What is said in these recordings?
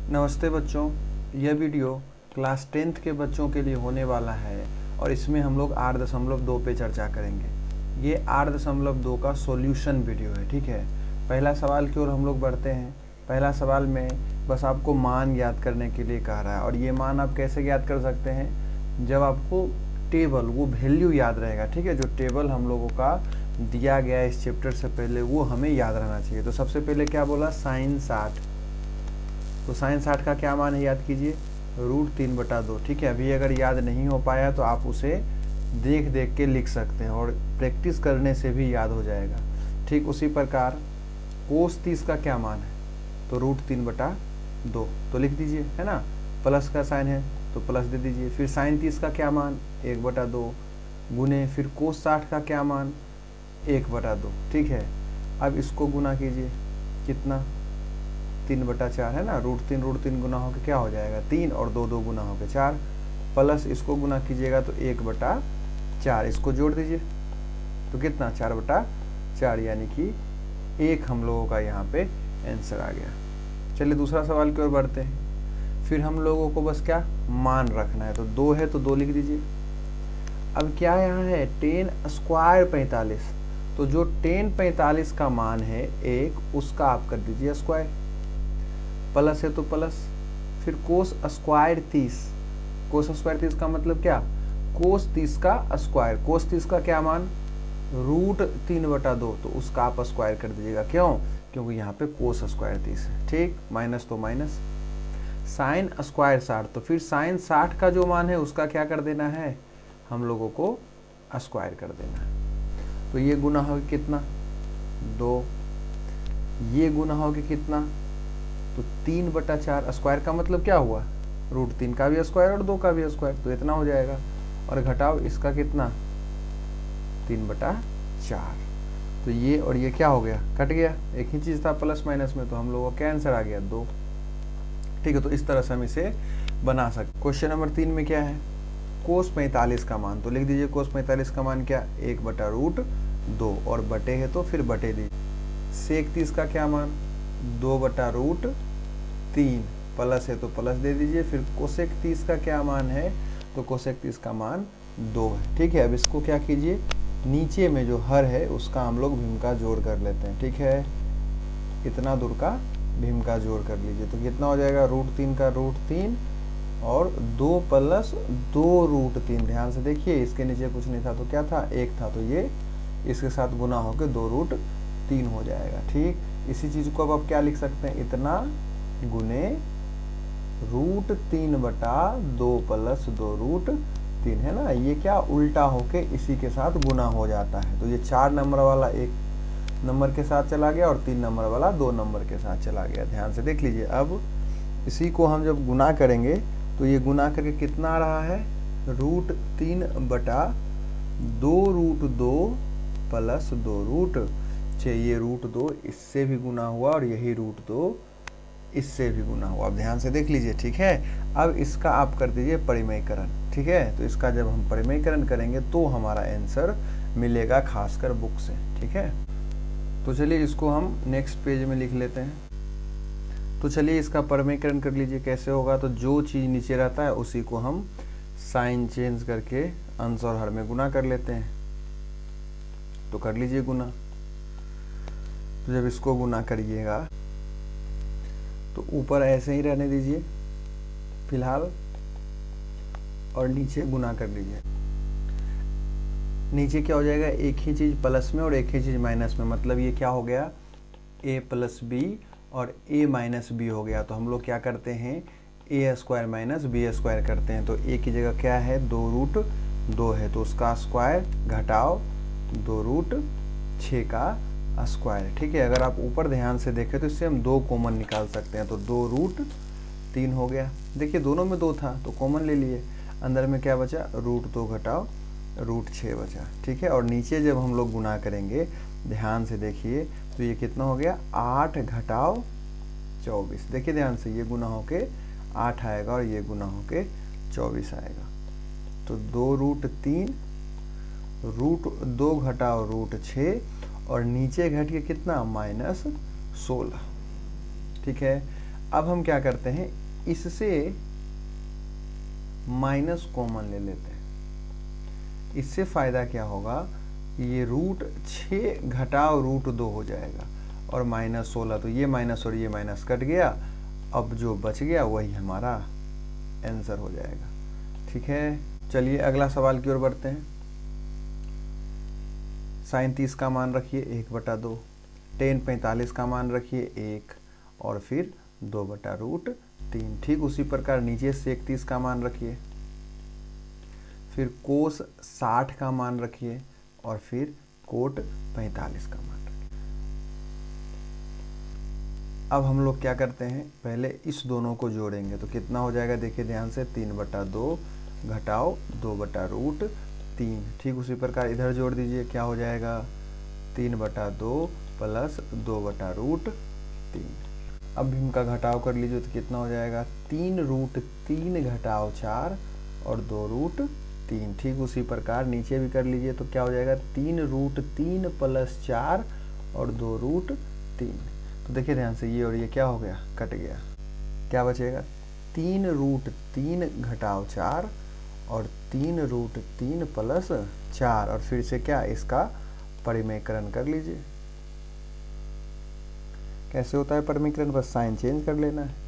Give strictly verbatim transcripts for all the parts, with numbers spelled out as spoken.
नमस्ते बच्चों, यह वीडियो क्लास टेंथ के बच्चों के लिए होने वाला है और इसमें हम लोग आठ दशमलव दो पे चर्चा करेंगे। ये आठ दशमलव दो का सॉल्यूशन वीडियो है। ठीक है, पहला सवाल की ओर हम लोग बढ़ते हैं। पहला सवाल में बस आपको मान याद करने के लिए कह रहा है और ये मान आप कैसे याद कर सकते हैं, जब आपको टेबल वो वैल्यू याद रहेगा। ठीक है, जो टेबल हम लोगों का दिया गया इस चैप्टर से पहले वो हमें याद रहना चाहिए। तो सबसे पहले क्या बोला, साइन साठ। तो साइन साठ का क्या मान है याद कीजिए, रूट तीन बटा दो। ठीक है, अभी अगर याद नहीं हो पाया तो आप उसे देख देख के लिख सकते हैं और प्रैक्टिस करने से भी याद हो जाएगा। ठीक उसी प्रकार कोस तीस का क्या मान है, तो रूट तीन बटा दो, तो लिख दीजिए, है ना। प्लस का साइन है तो प्लस दे दीजिए। फिर साइन तीस का क्या मान, एक बटा दो गुने, फिर कोस साठ का क्या मान, एक बटा दो। ठीक है, अब इसको गुना कीजिए, कितना, तीन बटा चार, है ना। रूट तीन रूट तीन गुना होकर क्या हो जाएगा, तीन, और दो दो गुना होकर चार, प्लस इसको गुना कीजिएगा तो एक बटा चार, इसको जोड़ दीजिए तो कितना, चार बटा चार, यानी कि एक हम लोगों का यहाँ पे आंसर आ गया। चलिए दूसरा सवाल की ओर बढ़ते हैं। फिर हम लोगों को बस क्या मान रखना है, तो दो है तो दो लिख दीजिए। अब क्या यहाँ है, टेन स्क्वायर पैंतालीस, तो जो टेन पैंतालीस का मान है एक, उसका आप कर दीजिए स्क्वायर, प्लस है तो प्लस। फिर कोस स्क्वायर तीस, कोस स्क्वायर तीस का मतलब क्या, कोस तीस का स्क्वायर। कोस तीस का क्या मान, रूट तीन बटा दो, तो उसका आप स्क्वायर कर दीजिएगा। क्यों, क्योंकि यहाँ पे कोस स्क्वायर तीस है। ठीक, माइनस तो माइनस। साइन स्क्वायर साठ, तो फिर साइन साठ का जो मान है उसका क्या कर देना है, हम लोगों को स्क्वायर कर देना है। तो ये गुना हो कितना, दो, ये गुना हो कितना, तो तीन बटा चार। स्क्वायर का मतलब क्या हुआ, रूट तीन का भी स्क्वायर और दो का भी स्क्वायर, तो इतना हो जाएगा। और घटाओ इसका कितना, तीन बटा चार। तो ये और ये क्या हो गया, कट गया, एक ही चीज था प्लस माइनस में, तो हम लोगों का आंसर आ गया दो। ठीक है, तो इस तरह से हम इसे बना सकते। क्वेश्चन नंबर तीन में क्या है, कोस पैंतालीस का मान, तो लिख दीजिए कोस पैंतालीस का मान क्या, एक बटा रूट दो, और बटे है तो फिर बटे दीजिए। सेक तीस का क्या मान, दो बटा रूट तीन, प्लस है तो प्लस दे दीजिए। फिर कोसेक तीस का क्या मान है, तो कोसेक तीस का मान दो है। ठीक है, अब इसको क्या कीजिए, नीचे में जो हर है उसका हम लोग भीम का जोड़ कर लेते हैं। ठीक है, इतना दूर का भीम का जोड़ कर लीजिए, तो कितना हो जाएगा, रूट तीन का रूट तीन और दो प्लस दो रूट तीन। ध्यान से देखिए, इसके नीचे कुछ नहीं था तो क्या था, एक था, तो ये इसके साथ गुना होकर दो रूट तीन हो जाएगा। ठीक, इसी चीज को अब आप क्या लिख सकते हैं, इतना गुने रूट तीन बटा दो प्लस दो रूट तीन, है ना। ये क्या उल्टा होके इसी के साथ गुना हो जाता है, तो ये चार नंबर वाला एक नंबर के साथ चला गया और तीन नंबर वाला दो नंबर के साथ चला गया। ध्यान से देख लीजिए। अब इसी को हम जब गुना करेंगे तो ये गुना करके कितना आ रहा है, रूट तीन बटा दो रूट दो प्लस दो रूट छः। ये रूट दो इससे भी गुना हुआ और यही रूट दो इससे भी गुना हुआ। अब ध्यान से देख लीजिए। ठीक है, अब इसका आप कर दीजिए परिमयकरण। ठीक है, तो इसका जब हम परिमयकरण करेंगे तो हमारा आंसर मिलेगा, खासकर बुक से। ठीक है, तो चलिए इसको हम नेक्स्ट पेज में लिख लेते हैं। तो चलिए इसका परिमयकरण कर लीजिए। कैसे होगा, तो जो चीज़ नीचे रहता है उसी को हम साइन चेंज करके अंश और हर में गुना कर लेते हैं। तो कर लीजिए गुना। तो जब इसको गुना करिएगा तो ऊपर ऐसे ही रहने दीजिए फिलहाल, और नीचे गुना कर लीजिए। नीचे क्या हो जाएगा, एक ही चीज प्लस में और एक ही चीज माइनस में, मतलब ये क्या हो गया, a प्लस बी और a माइनस बी हो गया। तो हम लोग क्या करते हैं, A square minus B square करते हैं। तो a की जगह क्या है, दो रूट दो है, तो उसका स्क्वायर घटाओ दो रूट छः का स्क्वायर। ठीक है, अगर आप ऊपर ध्यान से देखें तो इससे हम दो कॉमन निकाल सकते हैं, तो दो रूट तीन हो गया। देखिए दोनों में दो था तो कॉमन ले लिए, अंदर में क्या बचा, रूट दो घटाओ रूट छः बचा। ठीक है, और नीचे जब हम लोग गुना करेंगे ध्यान से देखिए तो ये कितना हो गया, आठ घटाओ चौबीस। देखिए ध्यान से, ये गुना होके आठ आएगा और ये गुना होके चौबीस आएगा। तो दो रूट तीन, रूट दो घटाओ रूट छः और नीचे घट के कितना, माइनस सोलह। ठीक है, अब हम क्या करते हैं, इससे माइनस कॉमन ले लेते हैं। इससे फायदा क्या होगा, ये रूट छः घटाओ रूट दो हो जाएगा और माइनस सोलह, तो ये माइनस और ये माइनस कट गया। अब जो बच गया वही हमारा आंसर हो जाएगा। ठीक है, चलिए अगला सवाल की ओर बढ़ते हैं। साइन तीस का मान रखिए एक बटा दो, टेन पैंतालीस का मान रखिए एक, और फिर दो बटा रूट तीन। ठीक उसी प्रकार नीचे से इकतीस का मान रखिए, फिर कोस साठ का मान रखिए, और फिर कोट पैंतालीस का मान रखिए। अब हम लोग क्या करते हैं, पहले इस दोनों को जोड़ेंगे तो कितना हो जाएगा, देखिए ध्यान से, तीन बटा दो घटाओ दो बटा रूट तीन। ठीक उसी प्रकार इधर जोड़ दीजिए, क्या हो जाएगा, तीन बटा दो प्लस दो बटा रूट तीन। अब भी इनका घटाव कर लीजिए तो कितना हो जाएगा, तीन रूट तीन घटाओ चार और दो रूट तीन। ठीक उसी प्रकार नीचे भी कर लीजिए तो क्या हो जाएगा, तीन रूट तीन प्लस चार और दो रूट तीन। तो देखिए ध्यान से, ये और ये क्या हो गया, कट गया। क्या बचेगा, तीन रूट तीन घटाओ चार और तीन रूट तीन प्लस चार, और फिर से क्या, इसका परिमेयकरण कर लीजिए। कैसे होता है परिमेयकरण, बस साइन चेंज कर लेना है।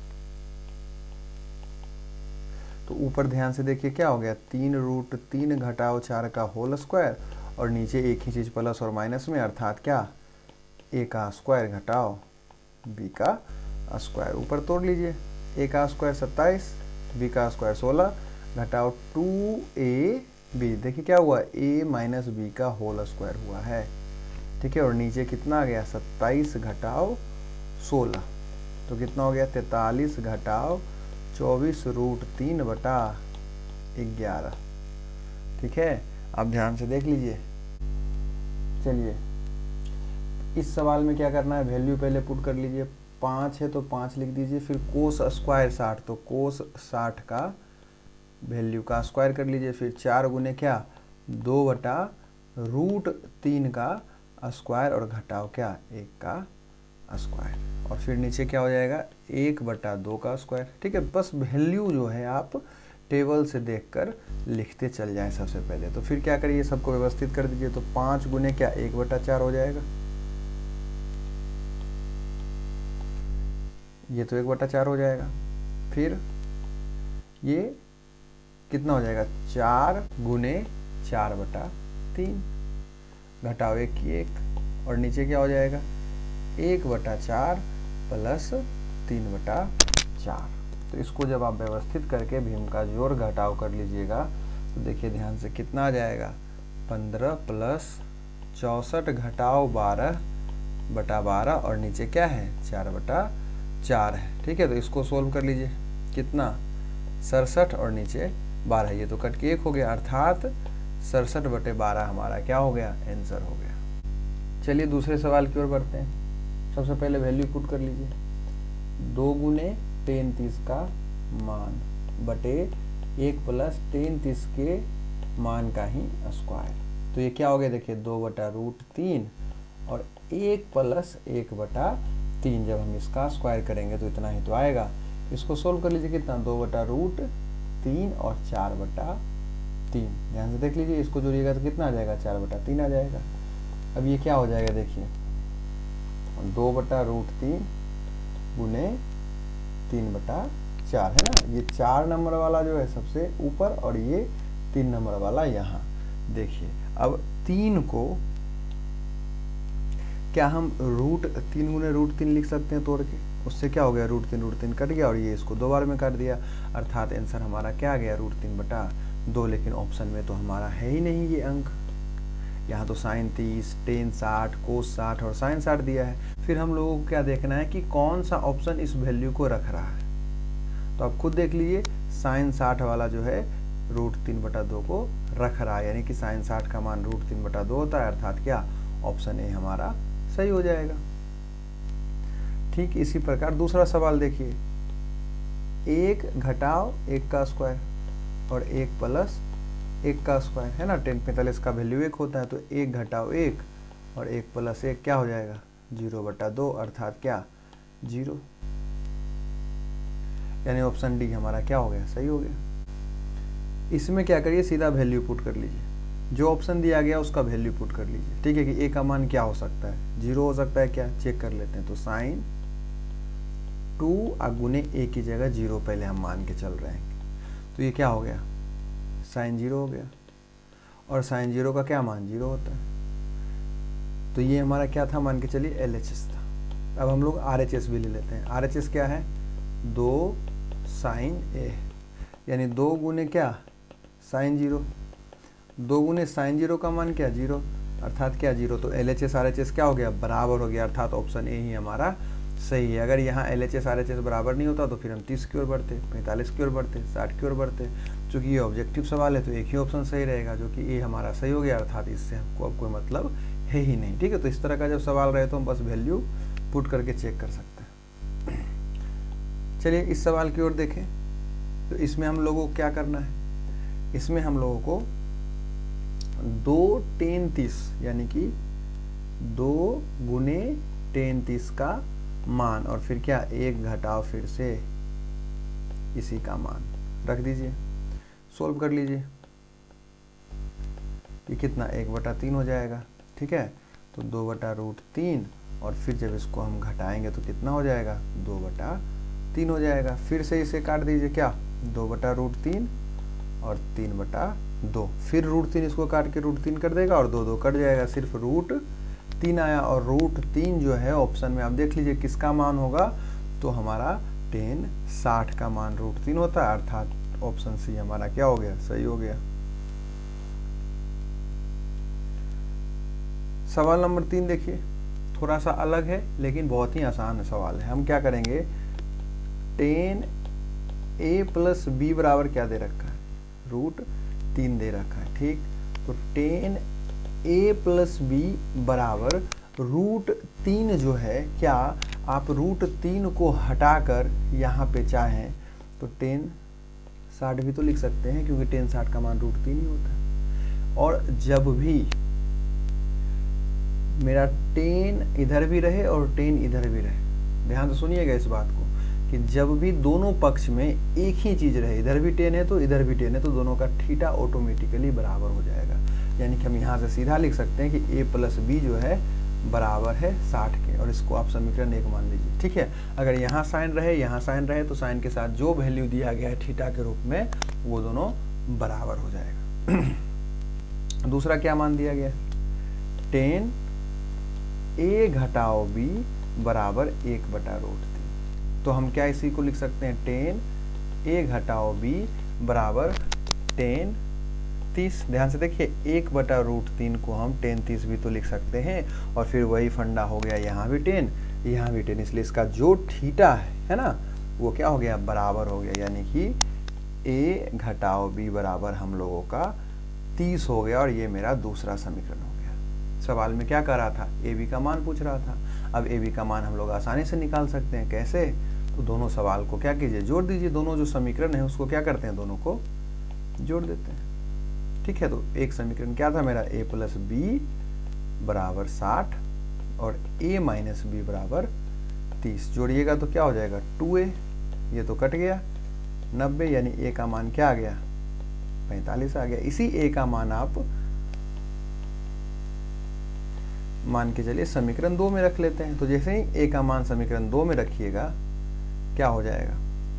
तो ऊपर ध्यान से देखिए क्या हो गया, तीन रूट तीन घटाओ चार का होल स्क्वायर, और नीचे एक ही चीज प्लस और माइनस में, अर्थात क्या, ए का स्क्वायर घटाओ बी का स्क्वायर। ऊपर तोड़ लीजिए, ए का स्क्वायर सत्ताईस, बी का स्क्वायर सोलह, घटाओ टू ए बी। देखिए क्या हुआ, ए माइनस बी का होल स्क्वायर हुआ है। ठीक है, और नीचे कितना आ गया, सत्ताईस घटाओ सोलह, तो कितना हो गया, तैतालीस घटाओ चौबीस रूट तीन बटा ग्यारह। ठीक है, अब ध्यान से देख लीजिए। चलिए इस सवाल में क्या करना है, वैल्यू पहले पुट कर लीजिए। पाँच है तो पाँच लिख दीजिए, फिर कोस स्क्वायर साठ, तो कोस साठ का वैल्यू का स्क्वायर कर लीजिए, फिर चार गुने क्या, दो बटा रूट तीन का स्क्वायर और घटाओ क्या, एक का स्क्वायर, और फिर नीचे क्या हो जाएगा, एक बटा दो का स्क्वायर। ठीक है, बस वैल्यू जो है आप टेबल से देखकर लिखते चल जाएं सबसे पहले। तो फिर क्या करिए, सबको व्यवस्थित कर दीजिए। तो पाँच गुने क्या, एक बटा चार हो जाएगा, ये तो एक बटा चार हो जाएगा। फिर ये कितना हो जाएगा, चार गुने चार बटा तीन, घटाओ एक की एक, और नीचे क्या हो जाएगा, एक बटा चार प्लस तीन बटा चार। तो इसको जब आप व्यवस्थित करके भीम का जोड़ घटाव कर लीजिएगा तो देखिए ध्यान से कितना आ जाएगा, पंद्रह प्लस चौंसठ घटाओ बारह बटा बारह, और नीचे क्या है, चार बटा चार है। ठीक है, तो इसको सोल्व कर लीजिए, कितना, सड़सठ और नीचे बारह, ये तो कट के एक हो गया, अर्थात सड़सठ बटे बारह हमारा क्या हो गया, आंसर हो गया। चलिए दूसरे सवाल की ओर बढ़ते हैं। सबसे पहले वैल्यू पुट कर लीजिए, दो गुने टेन तीस का मान बटे एक प्लस टेन तीस के मान का ही स्क्वायर। तो ये क्या हो गया, देखिए दो बटा रूट तीन और एक प्लस एक बटा तीन। जब हम इसका स्क्वायर करेंगे तो इतना ही तो आएगा। इसको सोल्व कर लीजिए, कितना, दो बटा रूट तीन और चार बटा तीन। ध्यान से देख लीजिए, इसको जोड़िएगा तो कितना आ जाएगा, चार बटा तीन आ जाएगा। अब ये क्या हो जाएगा, देखिए दो बटा रूट तीन गुने तीन बटा चार है ना, ये चार नंबर वाला जो है सबसे ऊपर और ये तीन नंबर वाला यहाँ। देखिए अब तीन को क्या हम रूट तीन गुने रूट तीन लिख सकते हैं तोड़ के, उससे क्या हो गया, रूट तीन रूट तीन कट गया और ये इसको दो बार में काट दिया, अर्थात आंसर हमारा क्या आ गया, रूट तीन बटा दो। लेकिन ऑप्शन में तो हमारा है ही नहीं ये अंक, यहाँ तो साइन तीस, टेन साठ, कोस साठ और साइन साठ दिया है। फिर हम लोगों को क्या देखना है कि कौन सा ऑप्शन इस वैल्यू को रख रहा है। तो आप खुद देख लीजिए, साइन साठ वाला जो है रूट तीन बटा दो को रख रहा है, यानी कि साइन साठ का मान रूट तीन बटा दो होता है, अर्थात क्या, ऑप्शन ए हमारा सही हो जाएगा। ठीक इसी प्रकार दूसरा सवाल देखिए, एक घटाओ एक का स्क्वायर और एक प्लस एक का स्क्वायर है ना, टेन पैंतालीस का वैल्यू एक होता है, तो एक घटाओ एक और एक प्लस एक क्या हो जाएगा, जीरो बटा दो, अर्थात क्या, जीरो। यानी ऑप्शन डी हमारा क्या हो गया, सही हो गया। इसमें क्या करिए, सीधा वैल्यू पुट कर लीजिए, जो ऑप्शन दिया गया उसका वैल्यू पुट कर लीजिए, ठीक है। कि ए का मान क्या हो सकता है, जीरो हो सकता है क्या, चेक कर लेते हैं। तो साइन टू अगुने ए की जगह जीरो पहले हम मान के चल रहे हैं, तो ये क्या हो गया, साइन जीरो हो गया। और साइन जीरो का क्या मान, जीरो होता है। तो ये हमारा क्या था, मान के चलिए एल एच एस था। अब हम लोग आर एच एस भी ले लेते हैं। आर एच एस क्या है, दो साइन ए, यानी दो गुने क्या, साइन जीरो। दो गुने साइन जीरो का मान क्या, जीरो, अर्थात क्या, जीरो। तो L H S R H S क्या हो गया, बराबर हो गया, अर्थात ऑप्शन ए ही हमारा सही है। अगर यहाँ L H S R H S बराबर नहीं होता तो फिर हम तीस की ओर बढ़ते, पैंतालीस की ओर बढ़ते, साठ की ओर बढ़ते। चूँकि ये ऑब्जेक्टिव सवाल है तो एक ही ऑप्शन सही रहेगा, जो कि ए हमारा सही हो गया, अर्थात इससे हमको अब कोई मतलब है ही नहीं, ठीक है। तो इस तरह का जब सवाल रहे तो हम बस वैल्यू पुट करके चेक कर सकते हैं। चलिए इस सवाल की ओर देखें। तो इसमें हम लोगों को क्या करना है, इसमें हम लोगों को दो टेन तीस यानी कि दो गुने टेन तीस का मान और फिर क्या, एक घटाओ फिर से इसी का मान रख दीजिए, सोल्व कर लीजिए। ये कितना, एक बटा तीन हो जाएगा, ठीक है। तो दो बटा रूट तीन और फिर जब इसको हम घटाएंगे तो कितना हो जाएगा, दो बटा तीन हो जाएगा। फिर से इसे काट दीजिए, क्या, दो बटा रूट तीन और तीन बटा दो, फिर रूट तीन इसको काट के रूट तीन कर देगा और दो दो कट जाएगा, सिर्फ रूट तीन आया। और रूट तीन जो है ऑप्शन में आप देख लीजिए किसका मान होगा, तो हमारा टेन साठ का मान रूट तीन होता है, अर्थात ऑप्शन सी हमारा क्या हो गया, सही हो गया। सवाल नंबर तीन देखिए, थोड़ा सा अलग है लेकिन बहुत ही आसान सवाल है। हम क्या करेंगे, टेन ए प्लस बी बराबर क्या दे रखा है, रूट तीन दे रखा है, ठीक। तो टेन ए प्लस बी बराबर रूट तीन जो है, क्या आप रूट तीन को हटाकर यहाँ पे चाहें तो टेन साठ भी तो लिख सकते हैं, क्योंकि टेन साठ का मान रूट तीन ही होता है। और जब भी मेरा टेन इधर भी रहे और टेन इधर भी रहे, ध्यान से सुनिएगा इस बात को, कि जब भी दोनों पक्ष में एक ही चीज रहे, इधर भी टेन है तो इधर भी टेन है, तो दोनों का थीटा ऑटोमेटिकली बराबर हो जाएगा। यानी कि हम यहाँ से सीधा लिख सकते हैं कि ए प्लस बी जो है बराबर है साठ के, और इसको आप समीकरण एक मान लीजिए, ठीक है। अगर यहाँ साइन रहे, यहाँ साइन रहे, तो साइन के साथ जो वैल्यू दिया गया है थीटा के रूप में, वो दोनों बराबर हो जाएगा। दूसरा क्या मान दिया गया, टेन ए घटाओ बी बराबर एक बटा रूट तीन। तो हम क्या इसी को लिख सकते हैं, टेन ए घटाओ बी बराबर टेन तीस। ध्यान से देखिए, एक बटा रूट तीन को हम टेन तीस भी तो लिख सकते हैं, और फिर वही फंडा हो गया, यहाँ भी टेन यहाँ भी टेन, इसलिए इसका जो थीटा है है ना, वो क्या हो गया, बराबर हो गया। यानी कि ए घटाओ बी बराबर हम लोगों का तीस हो गया, और ये मेरा दूसरा समीकरण हो गया। सवाल में क्या कर रहा था, ए बी का मान पूछ रहा था। अब ए बी का मान हम लोग आसानी से निकाल सकते हैं, कैसे, तो दोनों सवाल को क्या कीजिए, जोड़ दीजिए। दोनों जो समीकरण है उसको क्या करते हैं, दोनों को जोड़ देते हैं, ठीक है। तो एक समीकरण क्या था मेरा, ए प्लस बी बराबर साठ और ए माइनस बी बराबर तीस। जोड़िएगा तो क्या हो जाएगा, टू ए, ये तो कट गया, नब्बे, यानी ए का मान क्या आ गया, पैंतालीस आ गया। इसी ए का मान आप मान के चलिए समीकरण दो में रख लेते हैं। तो जैसे ही ए का मान समीकरण दो में रखिएगा, क्या हो जाएगा,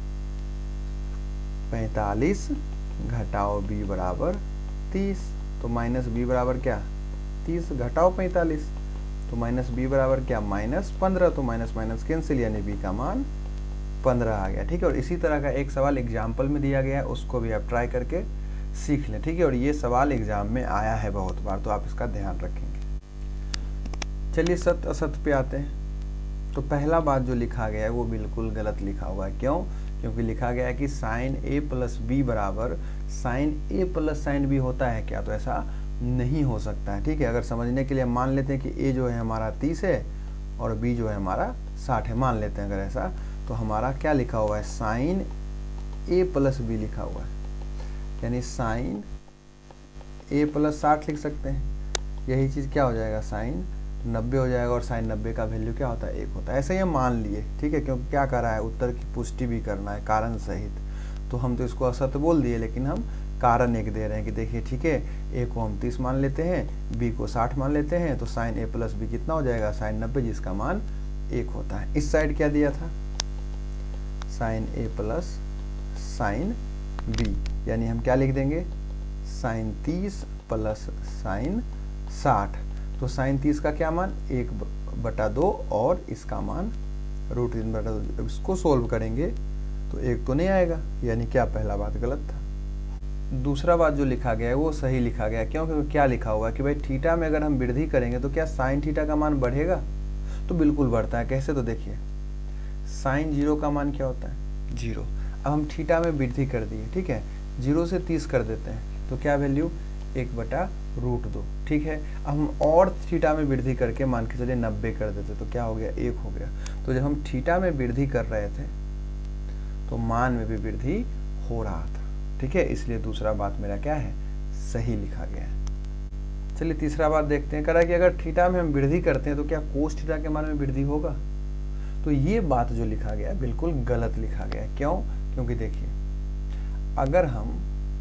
पैंतालीस घटाओ बी बराबर तीस, तो माइनस बी बराबर क्या, तीस घटाओ पैंतालीस, तो माइनस बी बराबर क्या, माइनस पंद्रह, तो माइनस माइनस कैंसिल, यानी बी का मान पंद्रह आ गया, ठीक है। और इसी तरह का एक सवाल एग्जाम्पल में दिया गया है, उसको भी आप ट्राई करके सीख लें, ठीक है। और ये सवाल एग्जाम में आया है बहुत बार, तो आप इसका ध्यान रखेंगे। चलिए सत्य असत्य पे आते हैं। तो पहला बात जो लिखा गया है वो बिल्कुल गलत लिखा हुआ है। क्यों, क्योंकि लिखा गया है कि साइन ए प्लस बी बराबर sine A plus sine B होता है क्या, तो ऐसा नहीं हो सकता है, ठीक है। अगर समझने के लिए मान लेते हैं कि ए जो है हमारा तीस है और बी जो है हमारा साठ है, मान लेते हैं अगर ऐसा, तो हमारा क्या लिखा हुआ है, साइन ए प्लस बी लिखा हुआ है, यानी साइन ए प्लस साठ लिख सकते हैं। यही चीज़ क्या हो जाएगा, साइन नब्बे हो जाएगा और साइन नब्बे का वैल्यू क्या होता है, एक होता है। ऐसे ही हम मान लिए, ठीक है, क्योंकि क्या कर रहा है, उत्तर की पुष्टि भी करना है कारण सहित। तो हम तो इसको असत्य बोल दिए, लेकिन हम कारण एक दे रहे हैं कि देखिए ठीक है, ए को हम तीस मान लेते हैं, बी को साठ मान लेते हैं, तो साइन ए प्लस बी कितना हो जाएगा, साइन नब्बे, जिसका मान एक होता है। इस साइड क्या दिया था, sine A plus sine B, यानी हम क्या लिख देंगे, साइन तीस प्लस साइन साठ। तो साइन तीस का क्या मान, एक बटा दो, और इसका मान रूट तीन बटा दो। इसको सोल्व करेंगे तो एक तो नहीं आएगा, यानी क्या, पहला बात गलत था। दूसरा बात जो लिखा गया है वो सही लिखा गया है। क्यों, क्योंकि क्या लिखा हुआ है कि भाई थीटा में अगर हम वृद्धि करेंगे तो क्या साइन थीटा का मान बढ़ेगा, तो बिल्कुल बढ़ता है। कैसे, तो देखिए साइन जीरो का मान क्या होता है, जीरो। अब हम थीटा में वृद्धि कर दिए, ठीक है, जीरो से तीस कर देते हैं, तो क्या वैल्यू, एक बटा रूट दो, ठीक है। अब हम और थीटा में वृद्धि करके मान के चलिए नब्बे कर देते, तो क्या हो गया, एक हो गया। तो जब हम थीटा में वृद्धि कर रहे थे तो मान में भी वृद्धि हो रहा था, ठीक है, इसलिए दूसरा बात मेरा क्या है, सही लिखा गया है। चलिए तीसरा बात देखते हैं। करा कि अगर थीटा में हम वृद्धि करते हैं तो क्या कोस थीटा के मान में वृद्धि होगा, तो ये बात जो लिखा गया बिल्कुल गलत लिखा गया। क्यों, क्योंकि देखिए अगर हम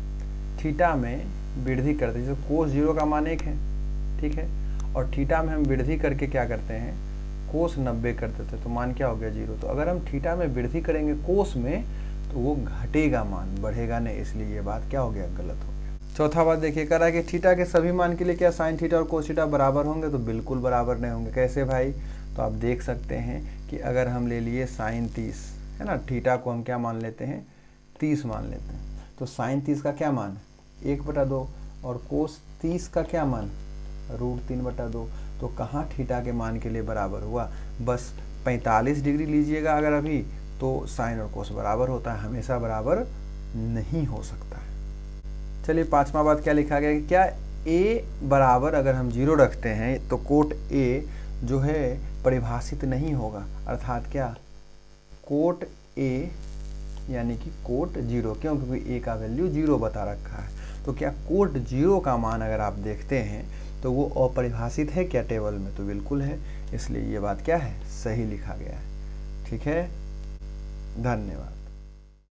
थीटा में वृद्धि करते हैं, जैसे कोस जीरो का मान एक है, ठीक है, और थीटा में हम वृद्धि करके क्या करते हैं, कोस नब्बे कर देते हैं, तो मान क्या हो गया, जीरो। तो अगर हम थीटा में वृद्धि करेंगे कोस में तो वो घटेगा मान, बढ़ेगा नहीं, इसलिए ये बात क्या हो गया, गलत हो गया। चौथा बात देखिए, कह रहा है कि थीटा के सभी मान के लिए क्या साइन थीटा और कोस थीटा बराबर होंगे, तो बिल्कुल बराबर नहीं होंगे। कैसे भाई, तो आप देख सकते हैं कि अगर हम ले लिए साइन तीस, है ना, थीटा को हम क्या मान लेते हैं, तीस मान लेते हैं, तो साइन तीस का क्या मान, एक बटा दो, और कोस तीस का क्या मान, रूट तीन बटा दो। तो कहाँ थीटा के मान के लिए बराबर हुआ, बस पैंतालीस डिग्री लीजिएगा अगर अभी, तो साइन और कोस बराबर होता है, हमेशा बराबर नहीं हो सकता है। चलिए पांचवा बात क्या लिखा गया कि क्या ए बराबर अगर हम जीरो रखते हैं तो कोट ए जो है परिभाषित नहीं होगा, अर्थात क्या, कोट ए यानी कि कोट जीरो। क्यों, क्योंकि ए का वैल्यू जीरो बता रखा है। तो क्या कोट जीरो का मान अगर आप देखते हैं तो वो अपरिभाषित है क्या टेबल में, तो बिल्कुल है, इसलिए ये बात क्या है, सही लिखा गया है। ठीक है, धन्यवाद।